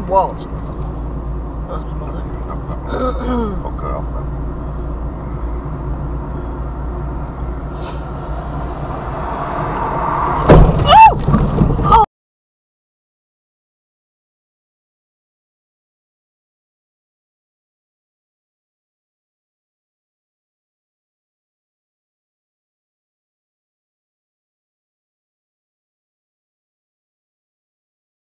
what? That's my mother. Fuck her off then.